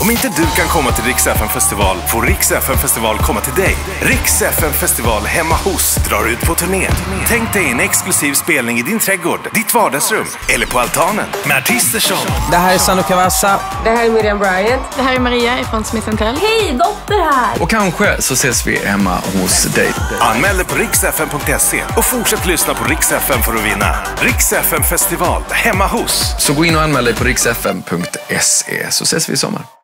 Om inte du kan komma till Rix FM festival får Rix FM festival komma till dig. Rix FM festival hemma hos drar ut på turné. Tänk dig en exklusiv spelning i din trädgård, ditt vardagsrum eller på altanen med artister som... Det här är Sandro Cavazza. Det här är Miriam Bryant. Det här är Maria från Smith & Tell. Hej, Dotter här! Och kanske så ses vi hemma hos dig. Anmäl dig på rixfm.se och fortsätt lyssna på Rix FM för att vinna. Rix FM festival hemma hos. Så gå in och anmäl dig på rixfm.se så ses vi i sommar.